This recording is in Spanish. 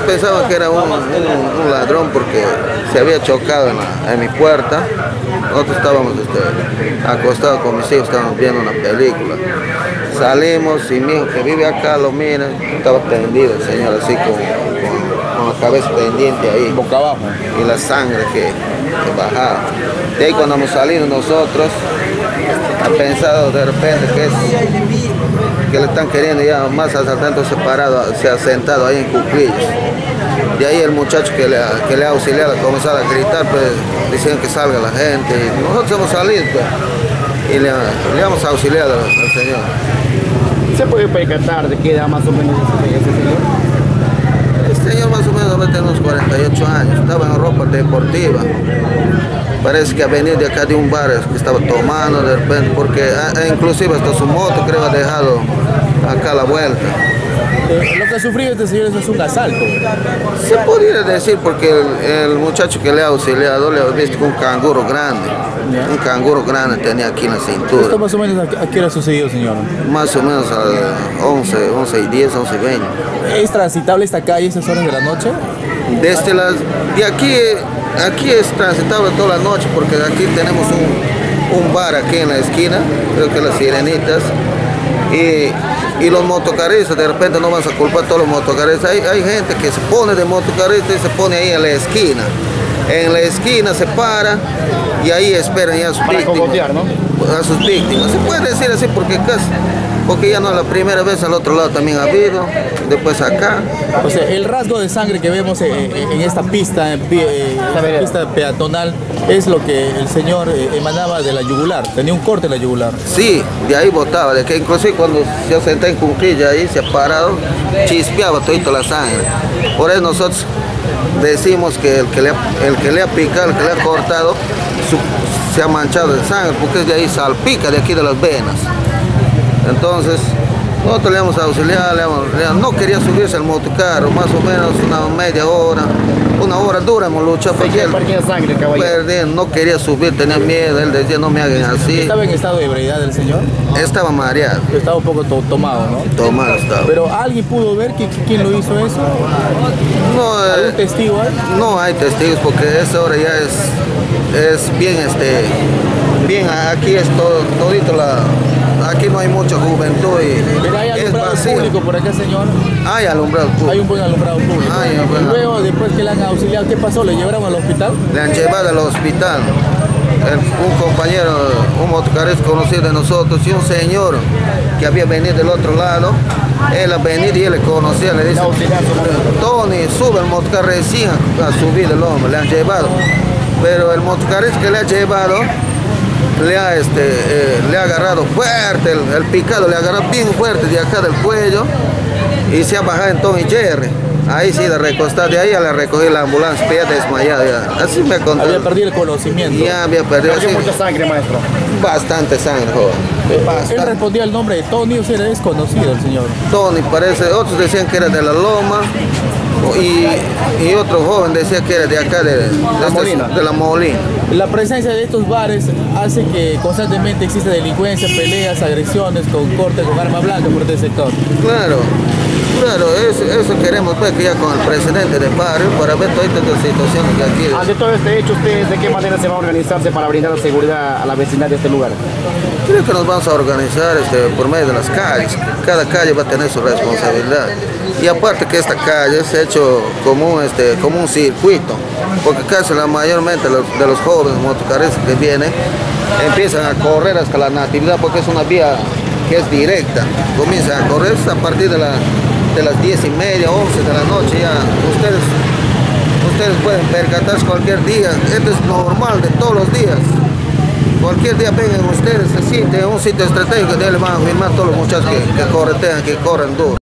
pensaba que era un ladrón porque se había chocado en mi puerta. Nosotros estábamos acostados con mis hijos, estábamos viendo una película. Salimos y mi hijo que vive acá lo mira, estaba tendido el señor así con la cabeza pendiente ahí. Boca abajo. Y la sangre que bajaba. De ahí cuando hemos salido nosotros, ha pensado de repente que le están queriendo ya más asaltantes separados, se ha sentado ahí en cuclillas. De ahí el muchacho que le ha auxiliado ha comenzado a gritar, pues diciendo que salga la gente. Y nosotros hemos salido pues, y le hemos auxiliado al señor. ¿Se puede percatar de qué edad más o menos ese señor? El señor más o menos debe tener unos 48 años, estaba en ropa deportiva. Parece que ha venido de acá de un bar que estaba tomando de repente, porque inclusive hasta su moto creo ha dejado acá a la vuelta. Lo que ha sufrido este señor es un asalto. Se podría decir porque el muchacho que le ha auxiliado le ha visto con un canguro grande. Un canguro grande tenía aquí en la cintura. ¿Esto más o menos a qué hora ha sucedido, señor? Más o menos a 11 y 10, 11 y 20. ¿Es transitable esta calle a esas horas de la noche? Desde de aquí es transitable toda la noche porque aquí tenemos un bar aquí en la esquina, creo que Las Sirenitas. Y los motocarristas, de repente no vas a culpar a todos los motocarristas. Hay gente que se pone de motocarrista y se pone ahí en la esquina. En la esquina se para y ahí esperan ya a sus víctimas. Para cogotear, ¿no? A sus víctimas. Se puede decir así porque ya no es la primera vez, al otro lado también ha habido, después acá. O sea, el rasgo de sangre que vemos en esta pista, pista peatonal, es lo que el señor emanaba de la yugular, tenía un corte en la yugular. Sí, de ahí botaba, de que inclusive cuando se sentaba en cuclilla ahí, se ha parado, chispeaba todito la sangre. Por eso nosotros decimos que el que le ha picado, el que le ha cortado, se ha manchado de sangre, porque es de ahí salpica, de aquí de las venas. Entonces, nosotros le hemos auxiliado, no quería subirse al motocarro, más o menos una media hora, una hora dura hemos luchado. Perdía sangre, caballero. No quería subir, tenía miedo, él decía no me hagan así. ¿Estaba en estado de ebriedad el señor? Estaba mareado. Estaba un poco tomado, ¿no? Tomado estaba. ¿Pero alguien pudo ver quién lo hizo eso? No, ¿Algún testigo hay? No hay testigos porque esa hora ya es bien, bien, aquí es todito aquí no hay mucha juventud y ¿Pero hay alumbrado público por acá, señor? Hay alumbrado público. Hay un buen alumbrado público. Y luego, después que le han auxiliado, ¿qué pasó? ¿Le llevaron al hospital? Le han llevado al hospital. Un compañero, un motocarrista conocido de nosotros y un señor que había venido del otro lado, él ha venido y él le conocía, le dice, Tony, sube el motocarrista recién a subir el hombre, le han llevado. Pero el motocarrista que le ha llevado, le ha agarrado fuerte, el picado le ha agarrado bien fuerte de acá del cuello y se ha bajado en Tom y Jerry. Ahí sí, de recostar, de ahí a la recogí la ambulancia, ya desmayado. Ya. Así me contó. Había perdido el conocimiento. Ya había perdido. ¿Perdió mucha sangre, maestro? Bastante sangre, joven. Él respondía el nombre de Tony, o sea, era desconocido el señor. Tony, parece, otros decían que era de la Loma. Y otro joven decía que era de acá, de la Molina. La presencia de estos bares hace que constantemente exista delincuencia, peleas, agresiones con corte, con arma blanca por este sector. Claro, eso queremos pues, que ya con el presidente del barrio para ver todas estas situaciones que aquí. Ante todo este hecho, ¿ustedes de qué manera se va a organizarse para brindar la seguridad a la vecindad de este lugar? Creo que nos vamos a organizar por medio de las calles. Cada calle va a tener su responsabilidad. Y aparte que esta calle se ha hecho como un circuito, porque casi mayormente de los jóvenes motocarristas que vienen empiezan a correr hasta la Natividad porque es una vía que es directa. Comienzan a correr a partir de las 10:30, 11 de la noche. Ya ustedes pueden percatarse cualquier día. Esto es normal de todos los días. Cualquier día vengan ustedes, se sienten en un sitio estratégico, ya le van a firmar todos los muchachos que corretean, que corren duro.